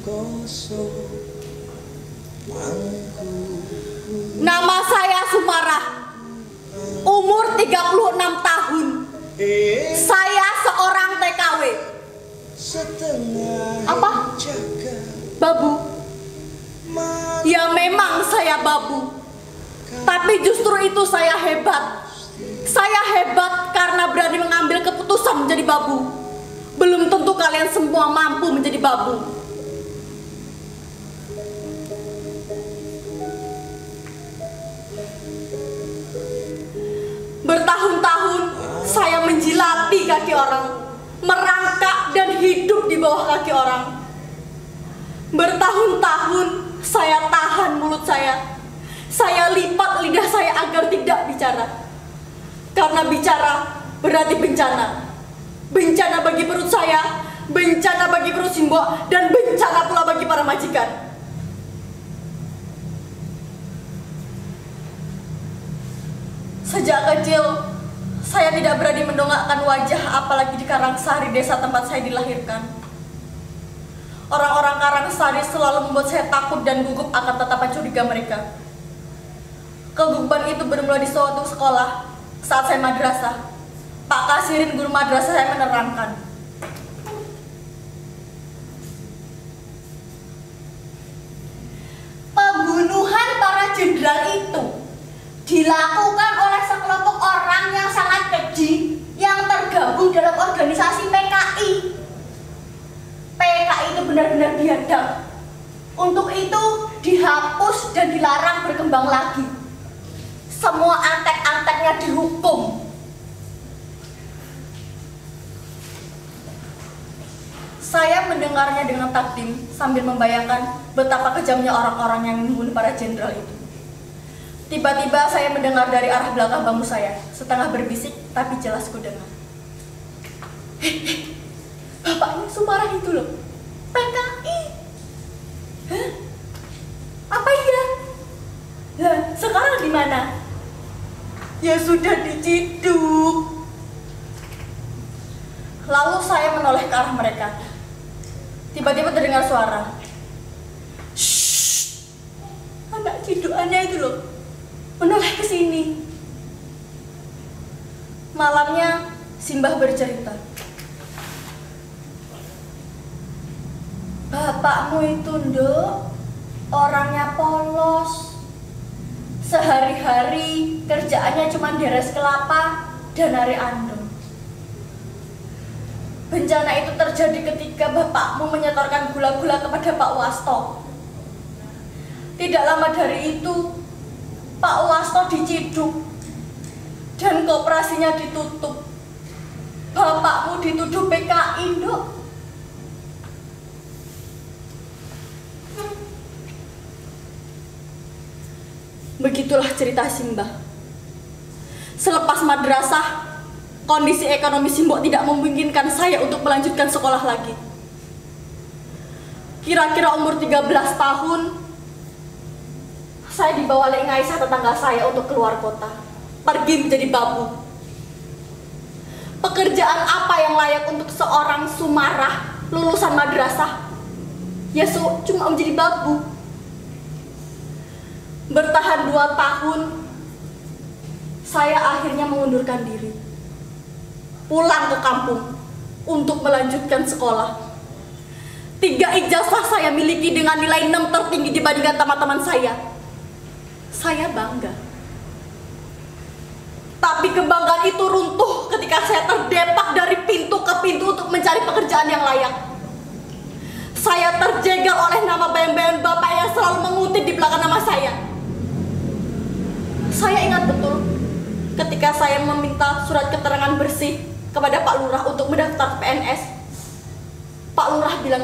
Nama saya Sumarah. Umur 36 tahun. Saya seorang TKW. Apa? Babu? Ya memang saya babu. Tapi justru itu saya hebat. Saya hebat karena berani mengambil keputusan menjadi babu. Belum tentu kalian semua mampu menjadi babu. Bertahun-tahun saya menjilati kaki orang, merangkak dan hidup di bawah kaki orang. Bertahun-tahun saya tahan mulut saya. Saya lipat lidah saya agar tidak bicara. Karena bicara berarti bencana. Bencana bagi perut saya, bencana bagi perut Simbok, dan bencana pula bagi para majikan. Sejak kecil, saya tidak berani mendongakkan wajah apalagi di Karangsari, desa tempat saya dilahirkan. Orang-orang Karangsari selalu membuat saya takut dan gugup akan tatapan curiga mereka. Kegugupan itu bermula di suatu sekolah saat saya madrasah. Pak Kasirin, guru madrasah, saya menerangkan. Pembunuhan para jenderal itu dilakukan oleh sekelompok orang yang sangat keji yang tergabung dalam organisasi PKI. PKI itu benar-benar biadab. Untuk itu dihapus dan dilarang berkembang lagi. Semua antek-anteknya dihukum. Saya mendengarnya dengan takdim sambil membayangkan betapa kejamnya orang-orang yang membunuh para jenderal itu. Tiba-tiba saya mendengar dari arah belakang bambu saya, setengah berbisik tapi jelas ku dengar. Bapaknya Sumarah itu loh, PKI. Hah? Apa iya? Lah, sekarang di mana? Ya sudah diciduk. Lalu saya menoleh ke arah mereka. Tiba-tiba terdengar suara. Shh, anak cidukannya itu loh, menoleh ke sini. Malamnya Simbah bercerita. Bapakmu itu, Nduk, orangnya polos. Sehari-hari kerjaannya cuma deres kelapa dan narik andong. Bencana itu terjadi ketika bapakmu menyetorkan gula-gula kepada Pak Wasto. Tidak lama dari itu, Pak Wasto diciduk dan koperasinya ditutup. Bapakmu dituduh PKI, Nduk. Begitulah cerita Simbah. Selepas madrasah, kondisi ekonomi Simbok tidak memungkinkan saya untuk melanjutkan sekolah lagi. Kira-kira umur 13 tahun, saya dibawa oleh Aisyah tetangga saya untuk keluar kota, pergi menjadi babu. Pekerjaan apa yang layak untuk seorang Sumarah lulusan madrasah? Ya cuma menjadi babu. Bertahan 2 tahun, saya akhirnya mengundurkan diri, pulang ke kampung untuk melanjutkan sekolah. 3 ijazah saya miliki dengan nilai 6 tertinggi dibandingkan teman-teman saya. Saya bangga. Tapi kebanggaan itu runtuh ketika saya terdepak dari pintu ke pintu untuk mencari pekerjaan yang layak. Saya terjegal oleh nama bayang-bayang bapak yang selalu mengutip di belakang nama saya. Saya ingat betul ketika saya meminta surat keterangan bersih kepada Pak Lurah untuk mendaftar PNS. Pak Lurah bilang,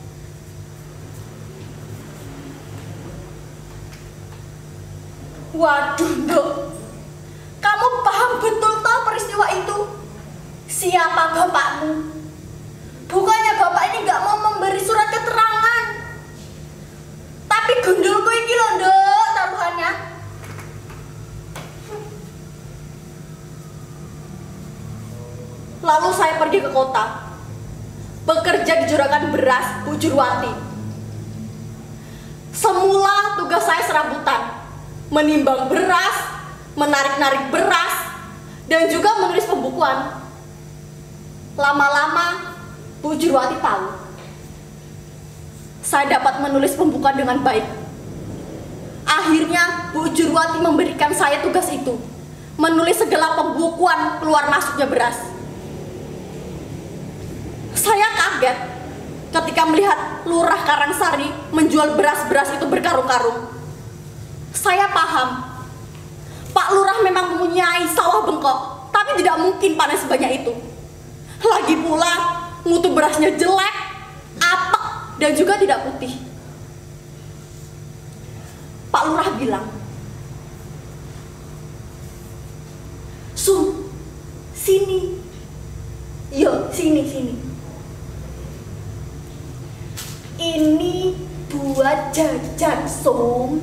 "Waduh, Nduk, kamu paham betul toh peristiwa itu? Siapa bapakmu? Bukannya bapak ini gak mau memberi surat keterangan, tapi gundulku ini loh, Nduk, taruhannya." Lalu saya pergi ke kota, bekerja di juragan beras Bu Jurwati. Semula tugas saya serabutan, menimbang beras, menarik-narik beras, dan juga menulis pembukuan. Lama-lama Bu Jurwati tahu saya dapat menulis pembukuan dengan baik. Akhirnya Bu Jurwati memberikan saya tugas itu, menulis segala pembukuan keluar masuknya beras. Saya kaget ketika melihat Lurah Karangsari menjual beras-beras itu berkarung-karung. Saya paham, Pak Lurah memang mempunyai sawah bengkok, tapi tidak mungkin panen sebanyak itu. Lagi pula, mutu berasnya jelek, apek, dan juga tidak putih. Pak Lurah bilang, "Sum, sini. Yo, sini. Ini buat jajan, Sum."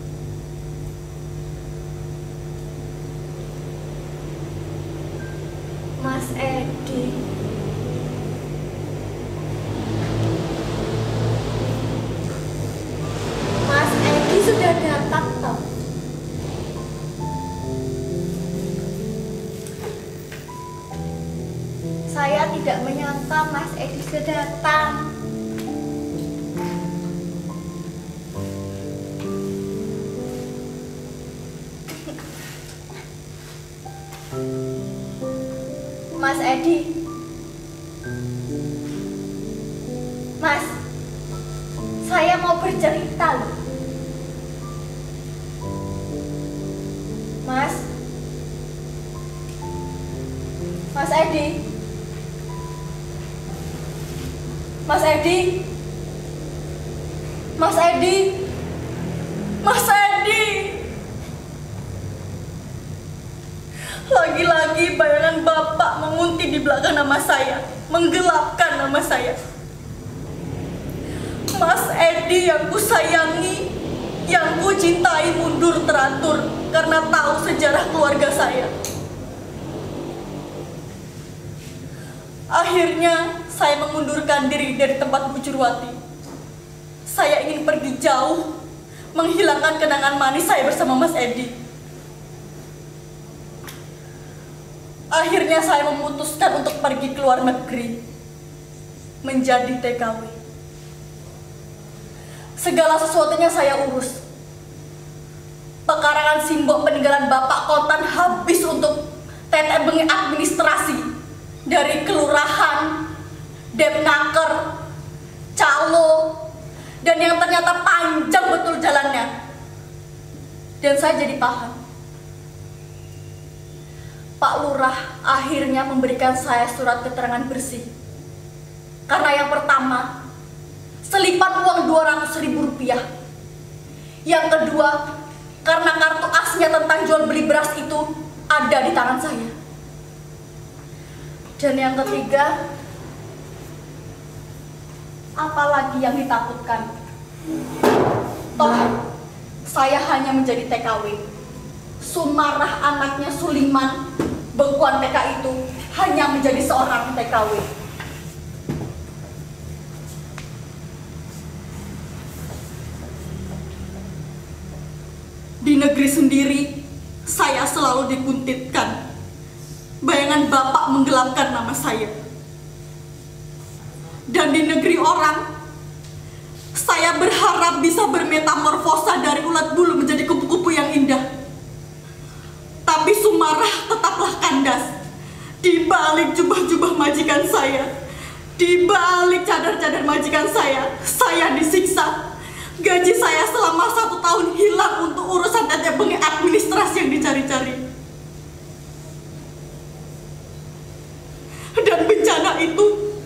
Mas Edi. Mas Edi sudah datang toh? Saya tidak menyangka Mas Edi sudah datang. Mas Edi, Mas, saya mau bercerita loh. Mas Edi, Mas Edi, Mas Edi, Mas Edi. Lagi-lagi bayangan Bapak menguntit di belakang nama saya, menggelapkan nama saya. Mas Edi yang ku sayangi, yang ku cintai mundur teratur karena tahu sejarah keluarga saya. Akhirnya saya mengundurkan diri dari tempat Bu Jurwati. Saya ingin pergi jauh, menghilangkan kenangan manis saya bersama Mas Edi. Akhirnya saya memutuskan untuk pergi ke luar negeri, menjadi TKW. Segala sesuatunya saya urus. Pekarangan simbol peninggalan Bapak Kontan habis untuk tetek bengi administrasi dari kelurahan, Depnaker, Calo, dan yang ternyata panjang betul jalannya. Dan saya jadi paham. Pak Lurah akhirnya memberikan saya surat keterangan bersih. Karena yang pertama, selipan uang Rp200.000. Yang kedua, karena kartu asnya tentang jual beli beras itu ada di tangan saya. Dan yang ketiga, apalagi yang ditakutkan? Toh, saya hanya menjadi TKW. Sumarah anaknya Suliman, bengkuan TK itu hanya menjadi seorang TKW. Di negeri sendiri, saya selalu dikuntitkan. Bayangan Bapak menggelapkan nama saya. Dan di negeri orang, saya berharap bisa bermetamorfosa dari ulat bulu menjadi kupu-kupu yang indah. Tapi Sumarah tetaplah kandas. Di balik jubah-jubah majikan saya, di balik cadar-cadar majikan saya disiksa. Gaji saya selama 1 tahun hilang untuk urusan tetek bengi administrasi yang dicari-cari. Dan bencana itu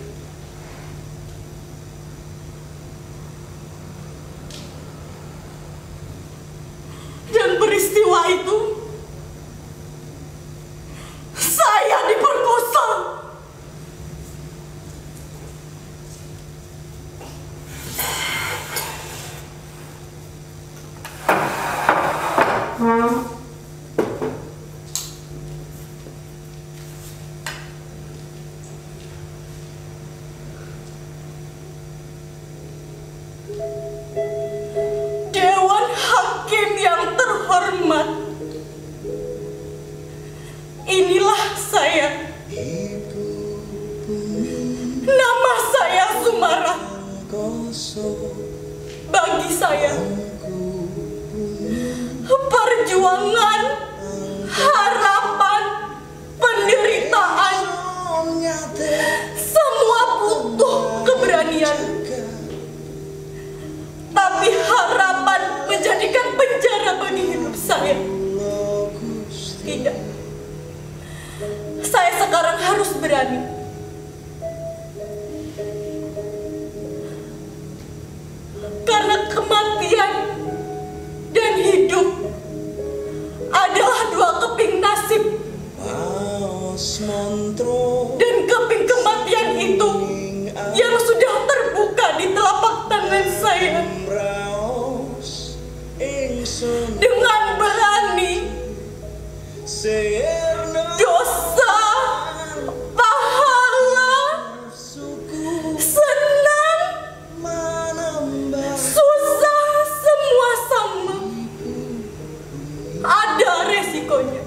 dan peristiwa itu saya diperkosa. saya. Perjuangan, harapan, penderitaan, semua butuh keberanian. Tapi harapan menjadikan penjara bagi hidup saya. Tidak. Saya sekarang harus berani. Karena kematian dan hidup adalah dua keping nasib. Dan keping kematian itu yang sudah terbuka di telapak tangan saya. Dengan berani, dosa, pahala, senang, susah, semua sama. Ada resikonya.